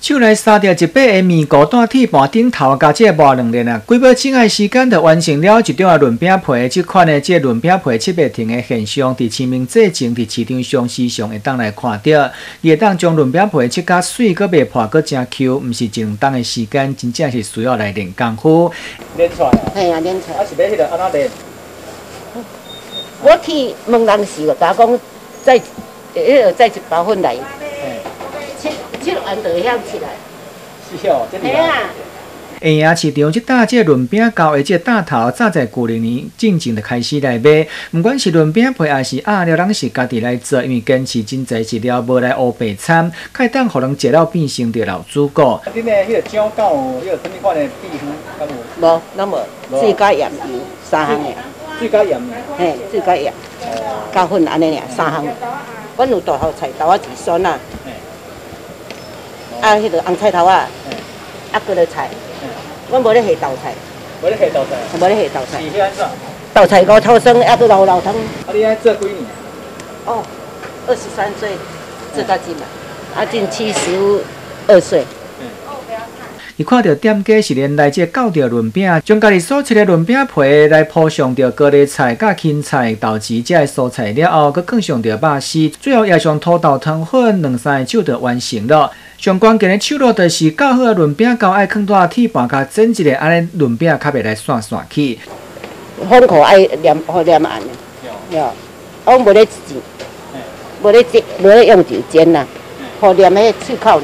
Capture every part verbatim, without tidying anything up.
手来杀掉一百个面糊蛋铁盘顶头，加这磨两连啊，几秒钟的时间就完成了一张润饼皮。这款的这润饼皮七八停的现象，伫清明节前伫市场上时常会当来看到。伊会当将润饼皮切甲水，搁袂破，搁真 Q， 毋是一两档的时间，真正是需要来练功夫。 练出来啊？ 嘿啊，练出来。啊，是要迄个安怎练？ 我去问人时，就甲讲再迄个再一包粉来。七七六安就会晓起来。 是哦，这厉害。下营市场即搭这润饼糕的这大头，早在旧年进前就开始来卖。不管是润饼皮还是鸭料，拢是家己来做，因为坚持真侪饲料，无来乌白餐，开当互人食了变成着老主顾。恁的迄个酱膏，迄个什么款的比方，敢有？ 无，咱无，水加盐油三项的。 水加盐。 嘿，水加盐，加粉安尼尔三项。阮有大号菜豆啊，自酸啊。啊，迄个红菜头啊，啊，搁了菜。阮无咧下豆菜， 无咧下豆菜， 无咧下豆菜。 是安怎？ 豆菜高头生，还搁老老汤。 啊，你爱做几年？ 哦，二十三岁做到今嘛，啊，今七十二岁。 伊看到店家是连来这搞着润饼，将家己所切的润饼皮来铺上着高丽菜、甲芹菜、豆豉这的蔬菜了后，佮放上着肉丝，最后也上土豆汤粉两三个手就完成了。上关键的手路就是较好的润饼糕爱放大铁盘，甲整一个安尼润饼较袂来散散去。 封口爱黏好黏暗的，哟，我无咧煎，无咧煎，无咧用油煎啦，好黏迄脆口尔。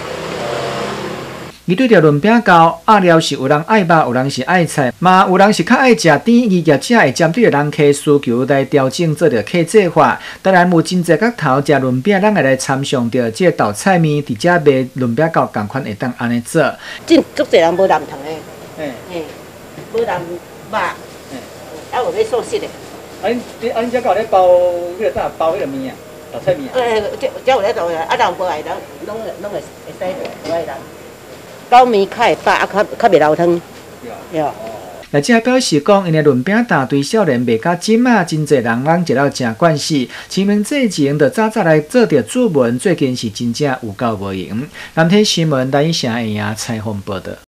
伊对着润饼糕，鸭料是有人爱肉，有人是爱菜，嘛有人是较爱食甜，伊业者会针对着人客需求来调整做着客制化。当然有真侪角头食润饼，咱会来参详着这豆菜面，伫遮卖润饼糕同款会当安尼做。 真足侪人无染糖的， 嘿， 嘿，无染肉，啊有要素食的。 啊，你啊，你遮有咧包迄个啥包迄个面啊，豆菜面啊？ 诶，这这有咧做啊，啊人无爱人，拢拢会会使无爱人。高面较会饱，啊较较袂流汤。哟。 也只表示讲，因的润饼大对少年卖甲金啊，真侪人人食了真惯势。清明节前就早早来做着注文，最近是真正有够无闲。南天新闻台影城采访报道。